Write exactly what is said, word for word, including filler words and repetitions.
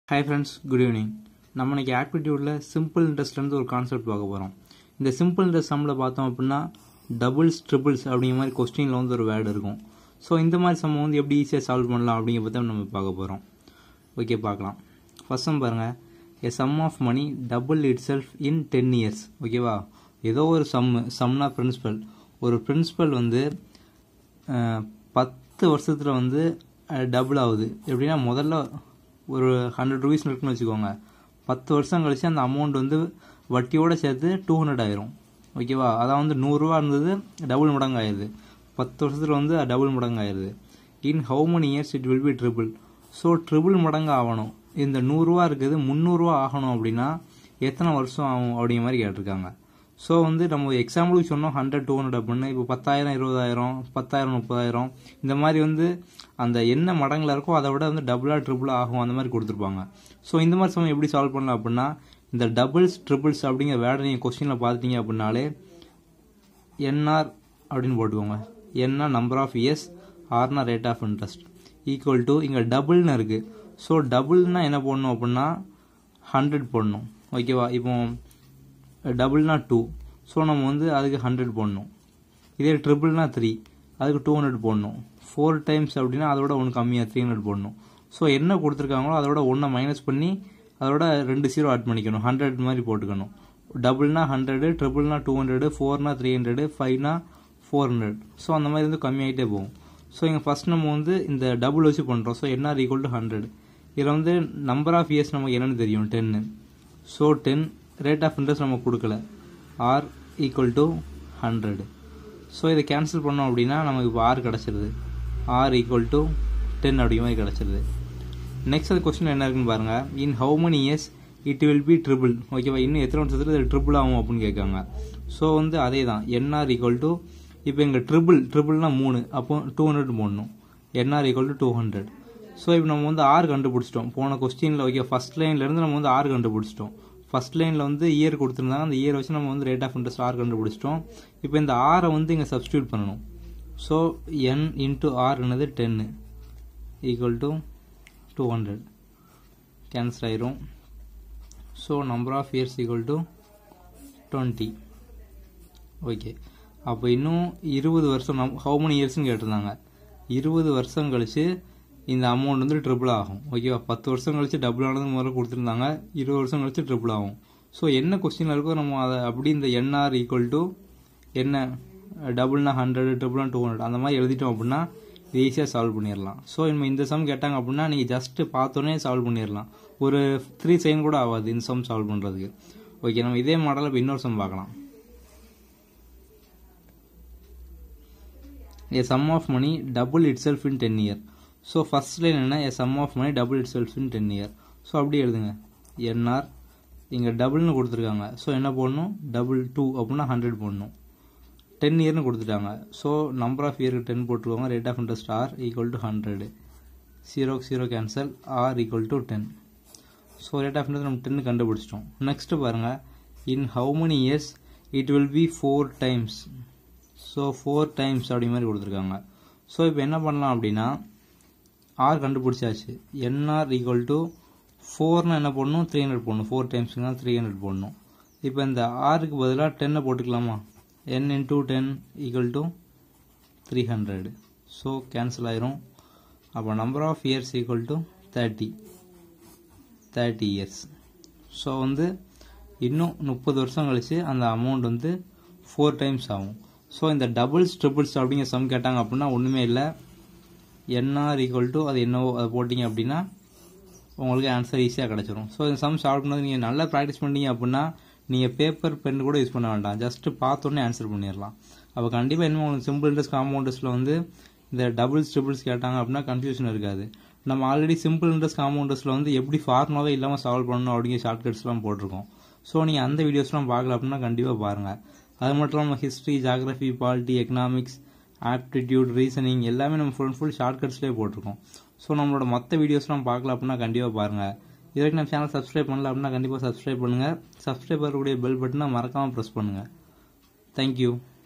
Hi friends, good evening. நம்ம இன்னைக்கு ஆப்டிடியூட்ல simple இன்ட்ரெஸ்ட்ல இருந்து ஒரு கான்செப்ட் பார்க்க போறோம். இந்த சிம்பிள் இன்ட்ரெஸ்ட் சம்ல பார்த்தோம் அப்படின்னா டபுள்ஸ் ட்ரிபிள்ஸ் அப்படிங்கிற மாதிரி क्वेश्चनல வந்து ஒரு வேர்ட் இருக்கும். சோ இந்த மாதிரி சம் வந்து எப்படி ஈஸியா சால்வ் பண்ணலாம் அப்படிங்கறத பத்தி நம்ம பார்க்க போறோம். ஓகே பார்க்கலாம். ஃபர்ஸ்ட் சம் பாருங்க. A sum of money double itself in ten years. ஓகேவா? ஏதோ ஒரு சம் சம்னா பிரின்சிபல். ஒரு பிரின்சிபல் வந்து பத்து வருஷத்துல வந்து டபுள் ஆகுது. எப்படின்னா முதல்ல ஒரு ஹண்ட்ரட் ருபீஸ் இருக்குன்னு வச்சுக்கோங்க. பத்து வருஷம் கழிச்சு அந்த அமௌண்ட் வந்து வட்டியோட சேர்த்து டூ ஹண்ட்ரட் ஆயிரும். ஓகேவா? அதான் வந்து நூறுரூவா இருந்தது டபுள் மடங்கு ஆயிடுது. பத்து வருஷத்துல வந்து டபுள் மடங்கு ஆயிடுது. In how many years it will be triple. So triple மடங்கு ஆகணும். இந்த நூறுரூவா இருக்குது முந்நூறுரூவா ஆகணும் அப்படின்னா எத்தனை வருஷம் ஆகும் அப்படிங்கிற மாதிரி கேட்டிருக்காங்க. ஸோ வந்து நம்ம எக்ஸாம்பிளுக்கு சொன்னோம் ஹண்ட்ரட் டூ ஹண்ட்ரட் அப்படின்னு. இப்போ பத்தாயிரம் இருபதாயிரம் பத்தாயிரம் முப்பதாயிரம் இந்த மாதிரி வந்து அந்த என்ன மடங்கில் இருக்கோ அதை விட வந்து டபுளாக ட்ரிபிளாக ஆகும் அந்த மாதிரி கொடுத்துருப்பாங்க. ஸோ இந்த மாதிரி சமயம் எப்படி சால்வ் பண்ணலாம் அப்படின்னா இந்த டபுள்ஸ் ட்ரிபிள்ஸ் அப்படிங்கிற வேர்டை நீங்கள் கொஸ்டினில் பார்த்துட்டீங்க அப்படின்னாலே என்ஆர் அப்படின்னு போட்டுக்கோங்க. என்ன நம்பர் ஆஃப் இயர்ஸ் ஆர்னா rate of interest equal to இங்கே டபுள்னு இருக்குது. ஸோ டபுள்னா என்ன போடணும் அப்படின்னா ஹண்ட்ரட் போடணும். ஓகேவா? இப்போ டபுள்னா டூ. ஸோ நம்ம வந்து அதுக்கு ஹண்ட்ரட் போடணும். இதே ட்ரிபிள்னா த்ரீ அதுக்கு டூ ஹண்ட்ரட் போடணும். ஃபோர் டைம்ஸ் அப்படின்னா அதோட ஒன்று கம்மியாக த்ரீ ஹண்ட்ரட் போடணும். ஸோ என்ன கொடுத்துருக்காங்களோ அதோட ஒன்றை மைனஸ் பண்ணி அதோட ரெண்டு ஜீரோ ஆட் பண்ணிக்கணும். ஹண்ட்ரட் மாதிரி போட்டுக்கணும். டபுள்னா ஹண்ட்ரடு, ட்ரிபிள்னா டூ ஹண்ட்ரடு, ஃபோர்னா த்ரீ ஹண்ட்ரடு, ஃபைவ்னா ஃபோர் ஹண்ட்ரட். ஸோ அந்த மாதிரி வந்து கம்மியாகிட்டே போகும். ஸோ இங்கே ஃபர்ஸ்ட் நம்ம வந்து இந்த டபுள் வச்சு பண்ணுறோம். So NR equal to hundred. இதில் வந்து நம்பர் ஆஃப் இயர்ஸ் நமக்கு என்னன்னு தெரியும் டென்னு. So ten rate of interest நமக்கு கொடுக்கல. R equal to hundred. So இதை கேன்சல் பண்ணோம் அப்படின்னா நமக்கு இப்போ ஆர் கிடச்சிருது. ஆர் ஈக்குவல் டு டென் அப்படிங்கிற மாதிரி கிடச்சிருது. நெக்ஸ்ட் அது கொஸ்டின் என்ன இருக்குன்னு பாருங்க. In how many years it will be triple. ஓகேவா? இன்னும் எத்தனை வருஷத்துல இது ட்ரிபிள் ஆகும் அப்படின்னு கேட்காங்க. ஸோ வந்து அதே தான் என்ஆர் ஈக்குவல் டு இப்போ எங்கள் ட்ரிபிள் ட்ரிபிள்னா மூணு அப்போ டூ ஹண்ட்ரட் போடணும். N R equal to two hundred. So இப்போ நம்ம வந்து ஆர் கண்டுபிடிச்சிட்டோம். போன கொஸ்டினில் ஓகே ஃபர்ஸ்ட் லைன்லேருந்து நம்ம வந்து ஆர் கண்டுபிடிச்சிட்டோம். ஃபர்ஸ்ட் லைனில் வந்து இயர் கொடுத்துருந்தாங்க. அந்த இயர் வச்சு நம்ம வந்து ரேட் ஆஃப் இன்ட்ரெஸ்ட் ஆர் கண்டுபிடிச்சிட்டோம். இப்போ இந்த ஆரை வந்து இங்கே சப்ஸ்டியூட் பண்ணணும். ஸோ என் இன்ட்டு ஆர் என்னது டென்னு equal to two hundred cancel ஆயிரும். So number of years equal to twenty. Okay அப்போ இன்னும் இருபது வருஷம் நம் ஹவு மெனி இயர்ஸ்ன்னு கேட்டிருந்தாங்க. இருபது வருஷம் கழிச்சு இந்த அமௌண்ட் வந்து ட்ரிபிள் ஆகும். ஓகேவா? பத்து வருஷம் கழிச்சு டபுள் ஆனது முதல்ல கொடுத்துருந்தாங்க. இருபது வருஷம் கழிச்சு ட்ரிபிள் ஆகும். ஸோ என்ன கொஸ்டின் இருக்கோ நம்ம அதை அப்படி இந்த என்ஆர் ஈக்குவல் டு என்ன டபுள்னா ஹண்ட்ரட் ட்ரிபிள்னா டூ ஹண்ட்ரட் அந்த மாதிரி எழுதிட்டோம் அப்படின்னா இது ஈஸியாக சால்வ் பண்ணிடலாம். ஸோ நம்ம இந்த சம் கேட்டாங்க அப்படின்னா நீங்கள் ஜஸ்ட் பார்த்தோன்னே சால்வ் பண்ணிடலாம். ஒரு த்ரீ செகண்ட் கூட ஆகாது இந்த சம் சால்வ் பண்ணுறதுக்கு. ஓகே நம்ம இதே மாடலில் இப்போ இன்னொரு சம் பார்க்கலாம். A sum of money double itself in ten year. So first line என்ன a sum of money double itself in ten year. So அப்படி எழுதுங்க. என்ஆர் இங்கே டபுள்னு கொடுத்துருக்காங்க. ஸோ என்ன போடணும் டபுள் டூ அப்படின்னா ஹண்ட்ரட் போடணும். டென் இயர்னு கொடுத்துட்டாங்க. ஸோ நம்பர் ஆஃப் இயருக்கு டென் போட்டுருவாங்க. Rate of interest R equal to hundred. ஜீரோக்கு zero cancel. R equal to ten. So rate of interest நம்ம டென்னு கண்டுபிடிச்சிட்டோம். நெக்ஸ்ட் பாருங்க. In how many years it will be four times. So four times அப்படி மாதிரி கொடுத்துருக்காங்க. So இப்போ என்ன பண்ணலாம் அப்படின்னா ஆர் கண்டுபிடிச்சாச்சு. என்ஆர் ஈக்குவல் டு ஃபோர்னா என்ன போடணும் த்ரீ ஹண்ட்ரட் போடணும். ஃபோர் டைம்ஸ்னா த்ரீ ஹண்ட்ரட் போடணும். இப்போ இந்த ஆருக்கு பதிலாக டென்னை போட்டுக்கலாமா? N into ten equal to three hundred. So cancel ஆயிரும். அப்போ number of years equal to thirty thirty years. So வந்து இன்னும் முப்பது வருஷம் கழிச்சு அந்த அமௌண்ட் வந்து ஃபோர் டைம்ஸ் ஆகும். ஸோ இந்த டபுள்ஸ் ட்ரிபிள்ஸ் அப்படிங்கிற சம் கேட்டாங்க அப்படின்னா ஒன்றுமே இல்லை. என்ஆர் ஈக்குவல் டு அது என்னவோ அதை போட்டிங்க அப்படின்னா உங்களுக்கு ஆன்சர் ஈஸியாக கிடச்சிரும். ஸோ இந்த சம் சால்வ் பண்ணது நீங்கள் நல்லா ப்ராக்டிஸ் பண்ணீங்க அப்படின்னா நீங்கள் பேப்பர் பென் கூட யூஸ் பண்ண வேண்டாம். ஜஸ்ட் பார்த்தோன்னே ஆன்சர் பண்ணிடலாம். அப்போ கண்டிப்பாக என்ன உங்களுக்கு சிம்பிள் இன்ட்ரெஸ்ட் காம்பவுண்டர்ஸில் வந்து இந்த டபுள்ஸ் ட்ரிபிள்ஸ் கேட்டாங்க அப்படின்னா கன்ஃபியூஷன் இருக்காது. நம்ம ஆல்ரெடி சிம்பிள் இன்ட்ரெஸ்ட் காம்பவுண்டர்ஸில் வந்து எப்படி ஃபார்முலாவே இல்லாமல் சால்வ் பண்ணணும் அப்படிங்கிற ஷார்ட்கட்ஸ்லாம் போட்டிருக்கோம். ஸோ நீங்கள் அந்த வீடியோஸ்லாம் பார்க்கல அப்படின்னா கண்டிப்பாக பாருங்கள். அது மட்டும் இல்லாமல் history, geography, polity, economics, aptitude, reasoning எல்லாமே நம்ம ஃபுல் ஃபுல் ஷார்ட்கட்ஸ்லேயே போட்டிருக்கோம். ஸோ நம்மளோட மற்ற வீடியோஸ்லாம் பார்க்கல அப்படின்னா கண்டிப்பாக பாருங்கள். இது வரைக்கும் நம்ம சேனல் சப்ஸ்கிரைப் பண்ணல அப்படின்னா கண்டிப்பாக சப்ஸ்கிரைப் பண்ணுங்கள். சப்ஸ்கிரைப் பண்ணக்கூடிய பெல் பட்டனை மறக்காமல் ப்ரெஸ் பண்ணுங்கள். தேங்க்யூ.